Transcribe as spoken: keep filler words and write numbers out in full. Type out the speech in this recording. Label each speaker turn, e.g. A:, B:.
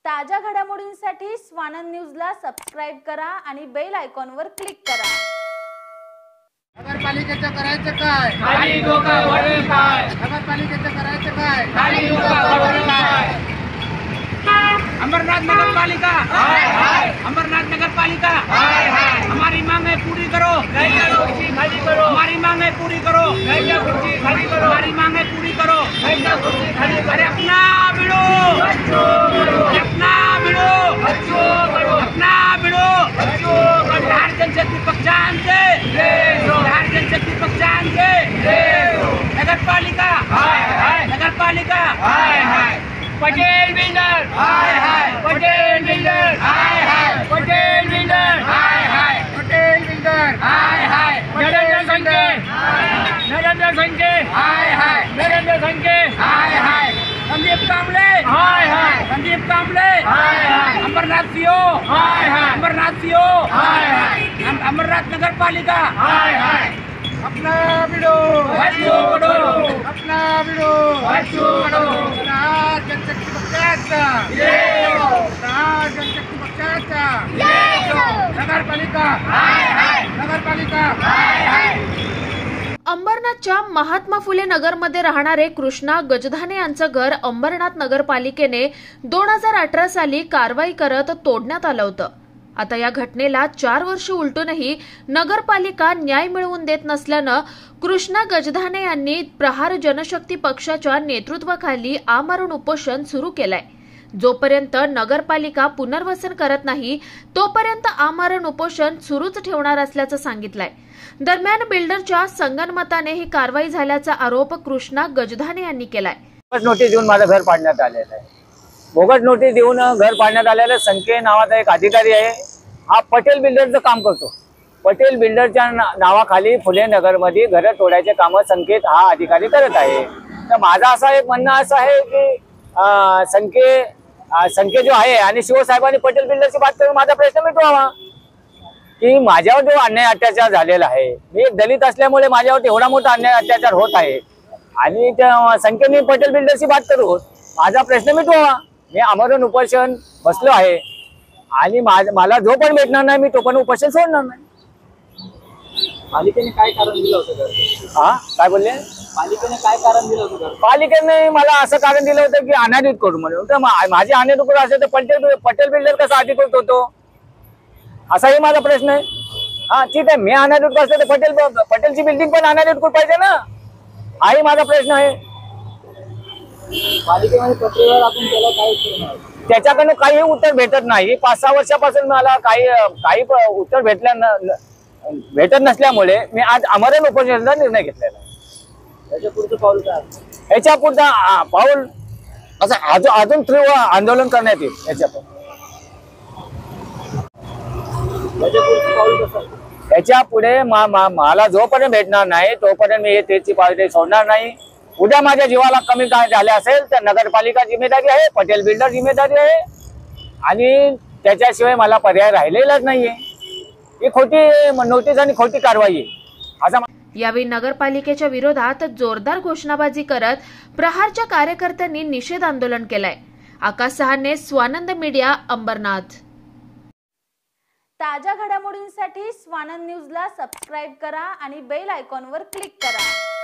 A: ताज्या घडामोडींसाठी स्वानंद न्यूजला सबस्क्राइब करा आणि बेल आयकॉनवर क्लिक करा।
B: नगरपालिकेचं करायचं काय?
C: खाली डोका वरून काय?
B: नगरपालिकेचं करायचं काय?
C: खाली डोका वरून काय? अमरनाथ नगर पालिका हाय हाय, अमरनाथ नगर पालिका हाय हाय, हमारी मांगे पूरी करो, नैया कुर्सी खाली करो, हमारी मांगे पूरी करो, नैया कुर्सी खाली करो, हमारी मांगे पूरी करो, नैया कुर्सी खाली करो। अरे अपना बिड़ो बच्चों करो, अपना बिड़ो बच्चों करो, अपना बिड़ो बच्चों करो। बिहार जनशक्ति पक्षांचे बिहार जनशक्ति पक्षांचे नगर पालिका हाय हाय, नगर पालिका हाय हाय, पटेल बिल्डर हाय हाय, पटेल बिल्डर हाय हाय, पटेल बिल्डर हाय हाय,
B: पटेल बिल्डर
C: हाय हाय, नरेंद्र संघे नरेंद्र संघे हाय हाय, नरेंद्र संघे हाय हाय, संदीप कांबळे हाय हाय, संदीप कांबळे हाय हाय, अमरनाथ सीओ हाय हाय, अमरनाथ सीओ हाय हाय, अमरनाथ नगर पालिका हाय हाय।
B: अपना बिड़ो
C: बच्चों करो,
B: अपना बिड़ो
C: बच्चों करो।
B: बिहार जनशक्ती पक्षाचा बिहार जनशक्ती पक्षाचा नगरपालिका
C: हाय हाय,
B: नगरपालिका
C: हाय हाय।
D: अंबरनाथच्या महात्मा फुले नगरमध्ये राहणारे कृष्णा गजधाने यांचं घर अंबरनाथ नगरपालिकेने दोन हजार अठरा साली कारवाई करत तोडण्यात आलं होतं। आता या घटनेला चार वर्ष उलटूनही नगरपालिका न्याय मिळवून देत नसल्यानं कृष्णा गजधाने यांनी प्रहार जनशक्ती पक्षाच्या नेतृत्वाखाली आमरण उपोषण सुरू केलंय। जोपर्यंत नगरपालिका पुनर्वसन करत नाही तोपर्यंत आमरण उपोषण सुरूच ठेवणार असल्याचं सांगितलंय। दरम्यान बिल्डरच्या संगनमताने ही कारवाई झाल्याचा आरोप कृष्णा गजधाने यांनी केलाय।
E: बोगस नोटीस देऊन माझं घर पाडण्यात आलेलं आहे। बोगस नोटीस देऊन घर पाडण्यात आलेलं संके नावाचा एक अधिकारी आहे, हा पटेल बिल्डरचं काम करतो। पटेल बिल्डरच्या नावाखाली फुले नगरमध्ये घर तोडायचे काम संकेत हा अधिकारी करत आहे। तर माझं असं एक म्हणणं असं आहे की संके संके जो आहे आणि शिवसाहेबांनी पटेल बिल्डरची बात करून माझा प्रश्न मिटवावा की माझ्यावर जो अन्याय अत्याचार झालेला आहे, मी एक दलित असल्यामुळे माझ्यावर एवढा मोठा अन्याय अत्याचार होत आहे आणि त्या संकेने पटेल बिल्डरची बात करून माझा प्रश्न मिटवावा। मी आमरण उपोषण बसलो आहे आणि मला जो पण भेटणार नाही मी तो पण उपोषण सोडणार नाही।
F: पालिकेने काय कारण दिलं होतं?
E: हा काय बोलले?
F: पालिकेने काय कारण दिलं होतं?
E: पालिकेने मला असं कारण दिलं होतं की अनाधिकृत करू म्हणून। तर माझे अनाधिकृत असेल तर पटेल पटेल बिल्डर कसा अधिकृत होतो असाही माझा प्रश्न आहे। हा ठीक आहे, मी अनाधिकृत असेल तर पटेल पटेलची बिल्डिंग पण अनाधिकृत पाहिजे ना, हाही माझा प्रश्न आहे।
F: पालिकेमध्ये पत्रव्यवहार आपण केला, काय उत्तर नाही?
E: त्याच्याकडनं काही उत्तर भेटत नाही। पाच सहा वर्षापासून मला काही काही उत्तर भेटल्या भेटत नसल्यामुळे मी आज आमरण उपोषणाचा निर्णय घेतलेला आहे।
F: त्याच्या पुढचं पाऊल काय?
E: याच्या पुढचा पाऊल असं अजून अजून तीव्र आंदोलन करण्यात येईल। याच्या
F: त्याच्या पुढचं पाऊल कसं?
E: याच्या पुढे मला जोपर्यंत भेटणार नाही तोपर्यंत मी त्याची पावले सोडणार नाही। उद्या माझ्या जीवाला कमी काय झाले असेल तर नगरपालिका जिम्मेदारी आहे, पटेल बिल्डर जिम्मेदारी आहे आणि त्याच्याशिवाय मला पर्याय राहिलेलाच नाहीये। ही खोटी नोटीस आणि खोटी कारवाई आहे असा।
D: यावेळी नगरपालिकेच्या विरोधात जोरदार घोषणाबाजी करत प्रहारच्या कार्यकर्त्यांनी निषेध आंदोलन केलंय। आकाश सहाने, स्वानंद मीडिया, अंबरनाथ।
A: ताज्या घडामोडींसाठी स्वानंद न्यूजला सबस्क्राइब करा आणि बेल आयकॉनवर क्लिक करा।